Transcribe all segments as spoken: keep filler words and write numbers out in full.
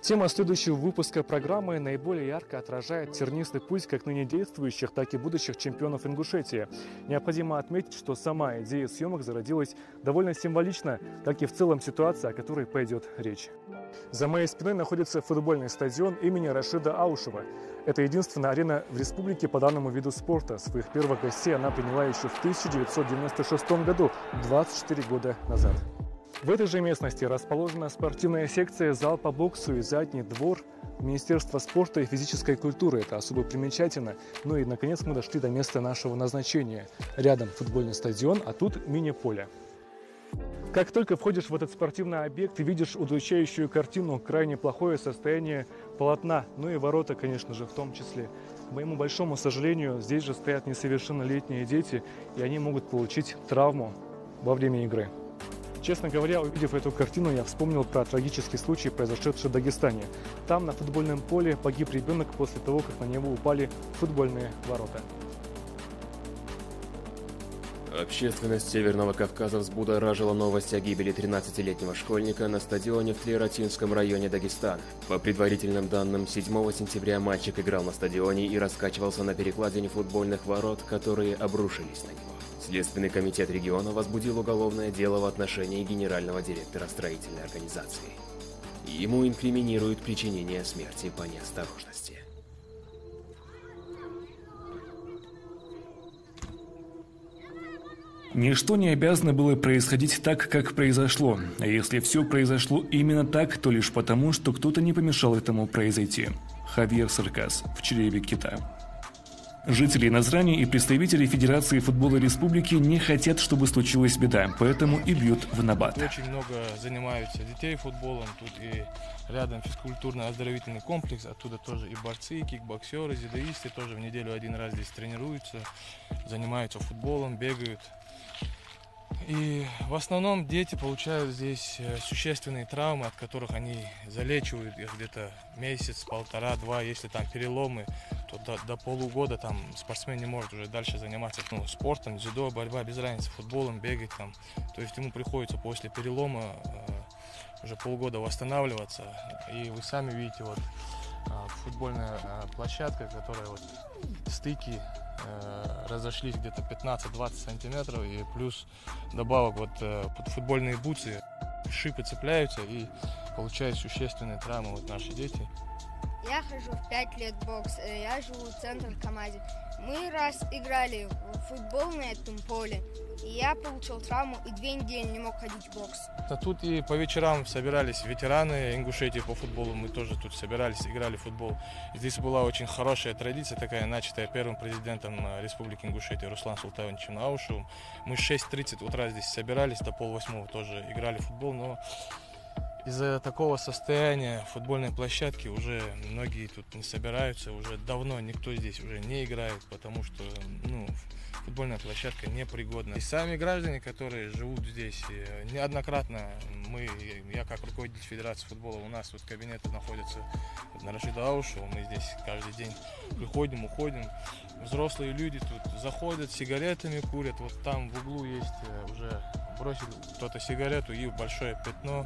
Тема следующего выпуска программы наиболее ярко отражает тернистый путь как ныне действующих, так и будущих чемпионов Ингушетии. Необходимо отметить, что сама идея съемок зародилась довольно символично, как и в целом ситуация, о которой пойдет речь. За моей спиной находится футбольный стадион имени Рашида Аушева. Это единственная арена в республике по данному виду спорта. Своих первых гостей она приняла еще в тысяча девятьсот девяносто шестом году, двадцать четыре года назад. В этой же местности расположена спортивная секция, зал по боксу и задний двор Министерства спорта и физической культуры. Это особо примечательно. Ну и, наконец, мы дошли до места нашего назначения. Рядом футбольный стадион, а тут мини-поле. Как только входишь в этот спортивный объект, ты видишь удручающую картину, крайне плохое состояние полотна, ну и ворота, конечно же, в том числе. К моему большому сожалению, здесь же стоят несовершеннолетние дети, и они могут получить травму во время игры. Честно говоря, увидев эту картину, я вспомнил про трагический случай, произошедший в Дагестане. Там на футбольном поле погиб ребенок после того, как на него упали футбольные ворота. Общественность Северного Кавказа взбудоражила новость о гибели тринадцатилетнего школьника на стадионе в Тлератинском районе Дагестана. По предварительным данным, седьмого сентября мальчик играл на стадионе и раскачивался на перекладине футбольных ворот, которые обрушились на него. Следственный комитет региона возбудил уголовное дело в отношении генерального директора строительной организации. Ему инкриминируют причинение смерти по неосторожности. Ничто не обязано было происходить так, как произошло. А если все произошло именно так, то лишь потому, что кто-то не помешал этому произойти. Хавьер Саркас, в чреве кита. Жители Назрани и представители Федерации футбола республики не хотят, чтобы случилась беда, поэтому и бьют в набат. Очень много занимаются детей футболом, тут и рядом физкультурно-оздоровительный комплекс, оттуда тоже и борцы, и кикбоксеры, дзюдоисты тоже в неделю один раз здесь тренируются, занимаются футболом, бегают. И в основном дети получают здесь существенные травмы, от которых они залечивают их где-то месяц, полтора, два. Если там переломы, то до, до полугода там спортсмен не может уже дальше заниматься ну, спортом, дзюдо, борьба, без разницы, футболом, бегать там. То есть ему приходится после перелома э, уже полгода восстанавливаться. И вы сами видите, вот э, футбольная э, площадка, которая вот стыки разошлись где-то пятнадцать-двадцать сантиметров, и плюс добавок вот под футбольные бутсы шипы цепляются и получают существенные травмы вот наши дети. Я хожу в пять лет в бокс, я живу в центре Камазе. Мы раз играли в футбол на этом поле, и я получил травму и две недели не мог ходить в бокс. А тут и по вечерам собирались ветераны Ингушетии по футболу, мы тоже тут собирались, играли в футбол. Здесь была очень хорошая традиция, такая начатая первым президентом Республики Ингушетия Руслан Султановичем Аушевым. Мы в шесть тридцать утра здесь собирались, до полвосьмого тоже играли в футбол, но из-за такого состояния футбольной площадки уже многие тут не собираются, уже давно никто здесь уже не играет, потому что ну, футбольная площадка непригодна. И сами граждане, которые живут здесь, неоднократно мы, я как руководитель Федерации футбола, у нас вот кабинеты находятся на Рашида Аушева, мы здесь каждый день приходим, уходим. Взрослые люди тут заходят, сигаретами курят, вот там в углу есть уже бросил кто-то сигарету и большое пятно.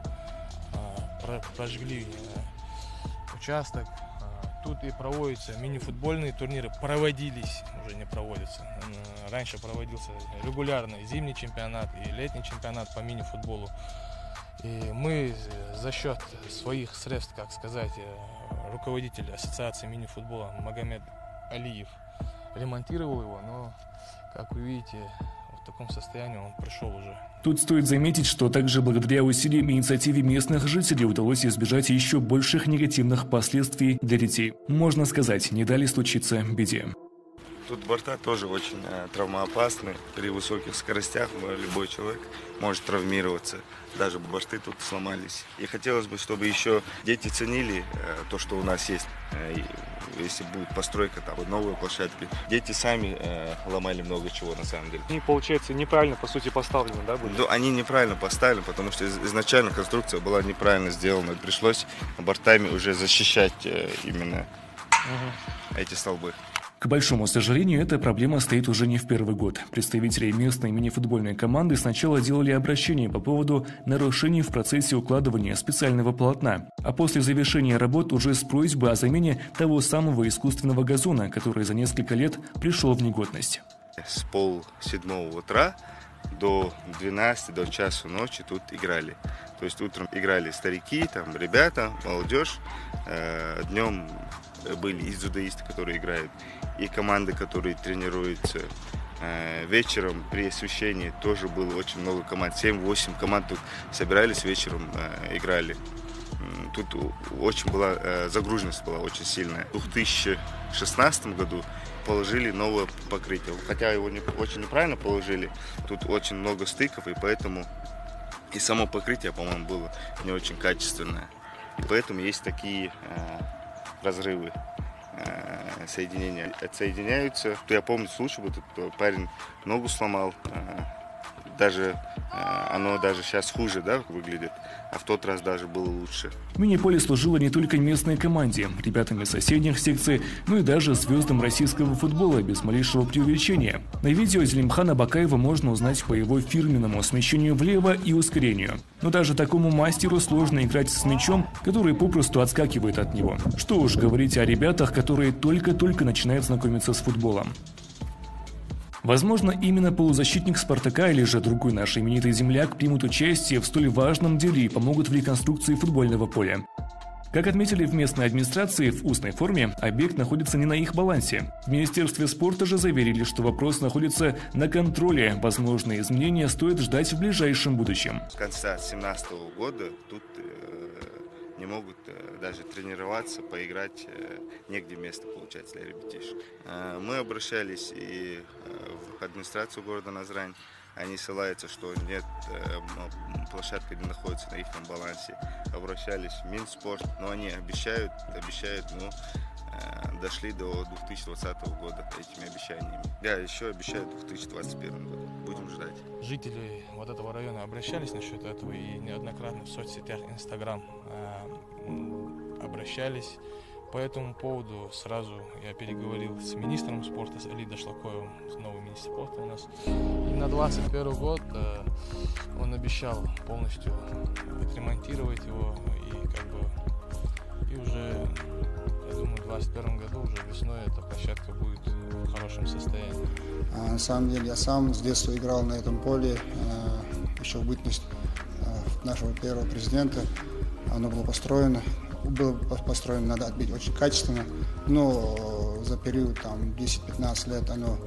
Прожгли участок. Тут и проводятся мини-футбольные турниры. Проводились, уже не проводятся. Раньше проводился регулярный зимний чемпионат и летний чемпионат по мини-футболу. И мы за счет своих средств, как сказать, руководитель ассоциации мини-футбола Магомед Алиев ремонтировал его, но, как вы видите, в таком состоянии он пришел уже. Тут стоит заметить, что также благодаря усилиям и инициативе местных жителей удалось избежать еще больших негативных последствий для детей. Можно сказать, не дали случиться беде. Тут борта тоже очень э, травмоопасны. При высоких скоростях любой человек может травмироваться. Даже борты тут сломались. И хотелось бы, чтобы еще дети ценили э, то, что у нас есть. Э, если будет постройка там новой площадки. Дети сами э, ломали много чего на самом деле. Они, получается, неправильно, по сути, поставлены, да, были? Да, они неправильно поставлены, потому что изначально конструкция была неправильно сделана. Пришлось бортами уже защищать э, именно угу. эти столбы. К К большому сожалению, эта проблема стоит уже не в первый год. Представители местной мини-футбольной команды сначала делали обращение по поводу нарушений в процессе укладывания специального полотна, а после завершения работ уже с просьбой о замене того самого искусственного газона, который за несколько лет пришел в негодность. С пол седьмого утра до двенадцати, до часу ночи тут играли. То есть утром играли старики, там ребята, молодежь. Днем были и дзюдоисты, которые играют, и команды, которые тренируются. Вечером при освещении тоже было очень много команд. семь-восемь команд тут собирались, вечером играли. Тут очень была загруженность была очень сильная. В две тысячи шестнадцатом году положили новое покрытие. Хотя его не, очень неправильно положили. Тут очень много стыков, и поэтому и само покрытие, по-моему, было не очень качественное. И поэтому есть такие э, разрывы. Э, соединения отсоединяются. Я помню случай, вот этот парень ногу сломал. Э, даже э, оно даже сейчас хуже, да, выглядит. А в тот раз даже было лучше. Мини-поле служило не только местной команде, ребятам из соседних секций, но и даже звездам российского футбола без малейшего преувеличения. На видео Зелимхана Бакаева можно узнать по его фирменному смещению влево и ускорению. Но даже такому мастеру сложно играть с мячом, который попросту отскакивает от него. Что уж говорить о ребятах, которые только-только начинают знакомиться с футболом. Возможно, именно полузащитник «Спартака» или же другой наш именитый земляк примут участие в столь важном деле и помогут в реконструкции футбольного поля. Как отметили в местной администрации, в устной форме объект находится не на их балансе. В Министерстве спорта же заверили, что вопрос находится на контроле. Возможные изменения стоит ждать в ближайшем будущем. С конца две тысячи семнадцатого года тут не могут даже тренироваться, поиграть, негде место получать для ребятишек. Мы обращались и в администрацию города Назрань. Они ссылаются, что нет, площадка не находится на их балансе. Обращались в Минспорт, но они обещают, обещают, но дошли до две тысячи двадцатого года этими обещаниями. Да, еще обещают в две тысячи двадцать первом году. Будем ждать. Жители вот этого района обращались насчет этого и неоднократно в соцсетях, Инстаграм э, обращались. По этому поводу сразу я переговорил с министром спорта, с Али Дашлаковым, новый министр спорта у нас. И на двадцать первый год э, он обещал полностью отремонтировать его и как бы и уже, я думаю, в двадцать первом году уже весной эта площадка будет в хорошем состоянии. А, на самом деле я сам с детства играл на этом поле, э, еще в бытность э, нашего первого президента. Оно было построено. Было построено, надо отбить, очень качественно, но за период там десять-пятнадцать лет оно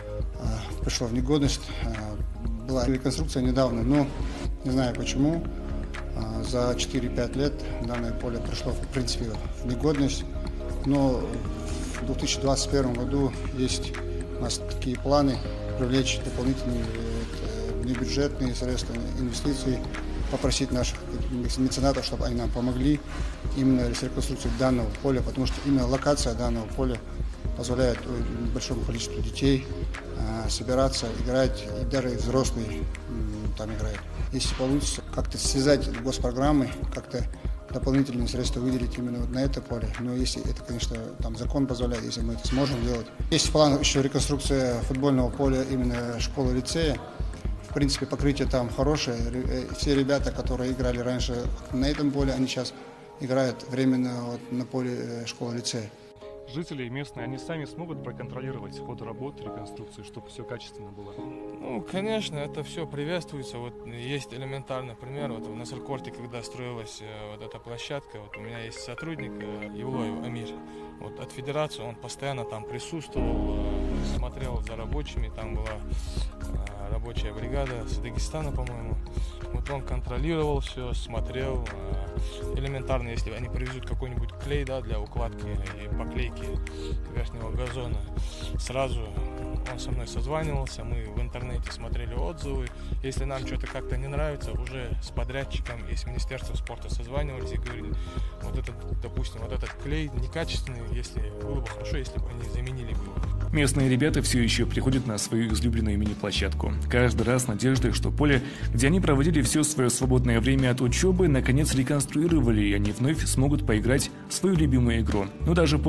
э, пришло в негодность. Э, была реконструкция недавно, но не знаю почему, э, за четыре-пять лет данное поле пришло в принципе в негодность, но в две тысячи двадцать первом году есть у нас такие планы привлечь дополнительные э, небюджетные средства, инвестиции, попросить наших меценатов, чтобы они нам помогли именно с реконструкцией данного поля, потому что именно локация данного поля позволяет большому количеству детей э, собираться, играть, и даже взрослые э, там играют. Если получится как-то связать госпрограммы, как-то дополнительные средства выделить именно вот на это поле, но если это, конечно, там закон позволяет, если мы это сможем делать. Есть в планах еще реконструкция футбольного поля именно школы-лицея. В принципе, покрытие там хорошее. Все ребята, которые играли раньше на этом поле, они сейчас играют временно вот на поле школы-лицея. Жители местные, они сами смогут проконтролировать ход работы, реконструкции, чтобы все качественно было? Ну, конечно, это все приветствуется. Вот есть элементарный пример. Вот в Насыркорте, когда строилась вот эта площадка, вот у меня есть сотрудник Евлоев Амир. Вот от федерации он постоянно там присутствовал, смотрел за рабочими. Там была рабочая бригада с Дагестана, по-моему. Вот он контролировал все, смотрел. Элементарно, если они привезут какой-нибудь клей, да, для укладки и поклейки верхнего газона, сразу он со мной созванивался, мы в интернете смотрели отзывы. Если нам что-то как-то не нравится, уже с подрядчиком и с Министерством спорта созванивались и говорили, вот этот, допустим, вот этот клей некачественный, если было бы хорошо, если бы они заменили бы его. Местные ребята все еще приходят на свою излюбленную мини-площадку. Каждый раз с надеждой, что поле, где они проводили все свое свободное время от учебы, наконец реконструировали, и они вновь смогут поиграть в свою любимую игру. Но даже после того,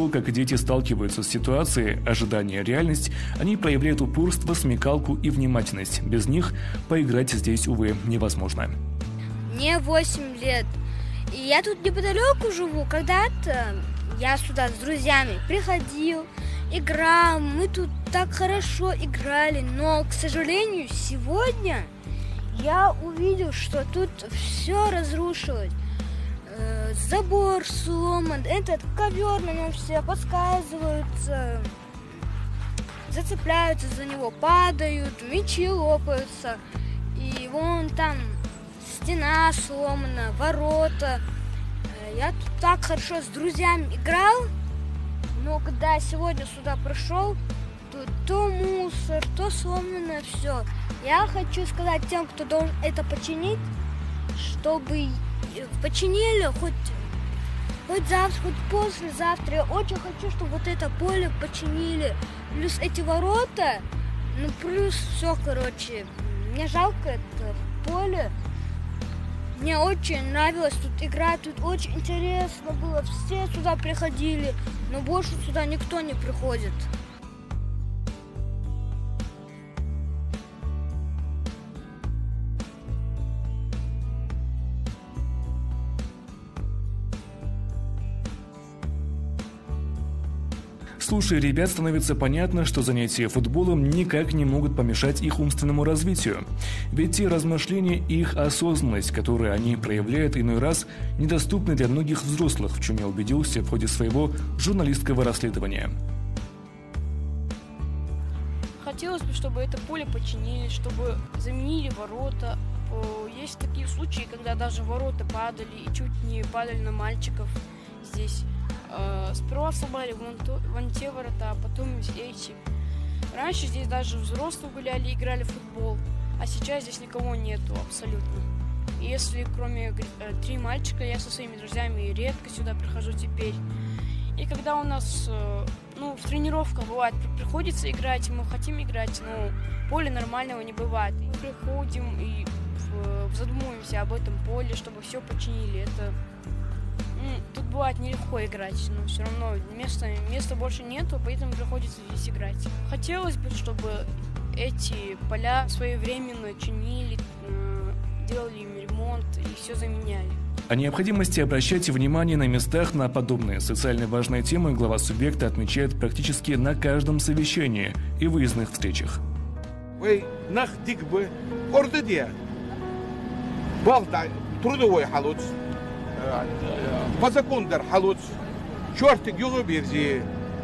видел, как дети сталкиваются с ситуацией, ожидание, реальность, они проявляют упорство, смекалку и внимательность. Без них поиграть здесь, увы, невозможно. Мне восемь лет, и я тут неподалеку живу. Когда-то я сюда с друзьями приходил, играл, мы тут так хорошо играли, но, к сожалению, сегодня я увидел, что тут все разрушилось. Э, забор сломан, этот ковер на нем все подсказываются, зацепляются за него, падают, мячи лопаются. И вон там стена сломана, ворота. Э, я тут так хорошо с друзьями играл, но когда сегодня сюда пришел, тут то мусор, то сломано все. Я хочу сказать тем, кто должен это починить, чтобы починили хоть, хоть завтра, хоть послезавтра. Я очень хочу, чтобы вот это поле починили. Плюс эти ворота, ну плюс все, короче. Мне жалко это поле. Мне очень нравилось тут играть, тут очень интересно было. Все сюда приходили, но больше сюда никто не приходит. Слушая ребят, становится понятно, что занятия футболом никак не могут помешать их умственному развитию. Ведь те размышления и их осознанность, которые они проявляют иной раз, недоступны для многих взрослых, в чем я убедился в ходе своего журналистского расследования. Хотелось бы, чтобы это поле починили, чтобы заменили ворота. Есть такие случаи, когда даже ворота падали и чуть не падали на мальчиков здесь. Сперва сломали вон, то, вон те ворота, а потом эти. Раньше здесь даже взрослые гуляли, играли в футбол, а сейчас здесь никого нету абсолютно. И если кроме э, три мальчика, я со своими друзьями редко сюда прихожу теперь. И когда у нас э, ну, в тренировках бывает, приходится играть, мы хотим играть, но поля нормального не бывает. Мы приходим и в, задумываемся об этом поле, чтобы все починили. Это Тут бывает нелегко играть, но все равно места, места больше нету, поэтому приходится здесь играть. Хотелось бы, чтобы эти поля своевременно чинили, делали им ремонт и все заменяли. О необходимости обращать внимание на местах на подобные социально важные темы глава субъекта отмечает практически на каждом совещании и выездных встречах. Вы нахдик бы ордыдия. Балда трудовой халуц. По закону халуц. Чертик юго берзи.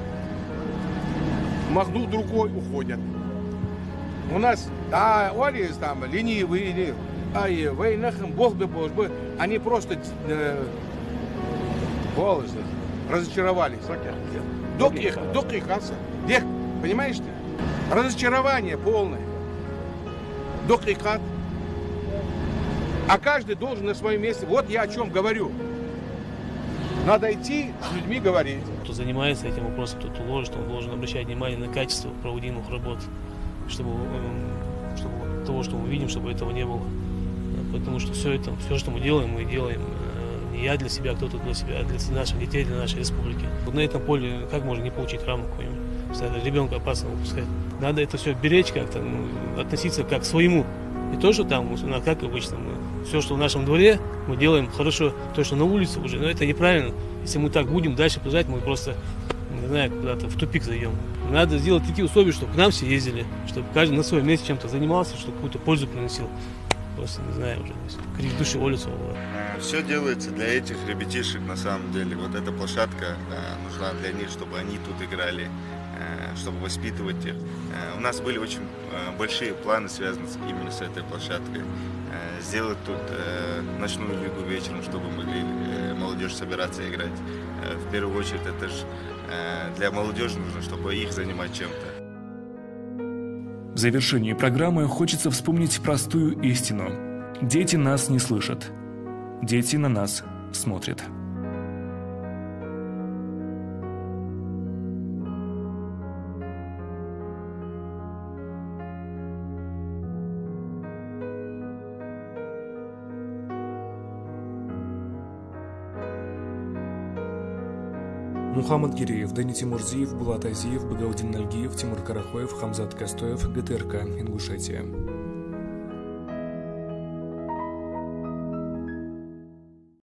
Махнул другой, уходят. У нас, да, олис там, ленивые, ай, войнахам, бог бы, бог бы, они просто э, волосы разочаровались. Док их, док их, дех, понимаешь ты? Разочарование полное. Док их, а каждый должен на своем месте. Вот я о чем говорю. Надо идти с людьми говорить. Кто занимается этим вопросом, тот уложит, он должен обращать внимание на качество проводимых работ, чтобы, чтобы того, что мы видим, чтобы этого не было. Потому что все это, все, что мы делаем, мы делаем не я для себя, кто-то для себя, а для наших детей, для нашей республики. Вот на этом поле как можно не получить травму какую-нибудь? Ребенка опасно выпускать. Надо это все беречь как-то, ну, относиться как к своему. И то, что там, как обычно, мы, все, что в нашем дворе, мы делаем хорошо, то, что на улице уже, но это неправильно. Если мы так будем дальше продолжать, мы просто, не знаю, куда-то в тупик зайдем. Надо сделать такие условия, чтобы к нам все ездили, чтобы каждый на своем месте чем-то занимался, чтобы какую-то пользу приносил. Просто, не знаю, уже крик души улицу. Все делается для этих ребятишек на самом деле. Вот эта площадка да, нужна для них, чтобы они тут играли, чтобы воспитывать их. У нас были очень большие планы, связанные именно с этой площадкой. Сделать тут ночную лигу вечером, чтобы могли молодежь собираться играть. В первую очередь это же для молодежи нужно, чтобы их занимать чем-то. В завершении программы хочется вспомнить простую истину. Дети нас не слышат. Дети на нас смотрят. Мухаммад Гиреев, Дани Тимурзиев, Булат Азиев, Багаудин Нальгиев, Тимур Карахоев, Хамзат Костоев, ГТРК, Ингушетия.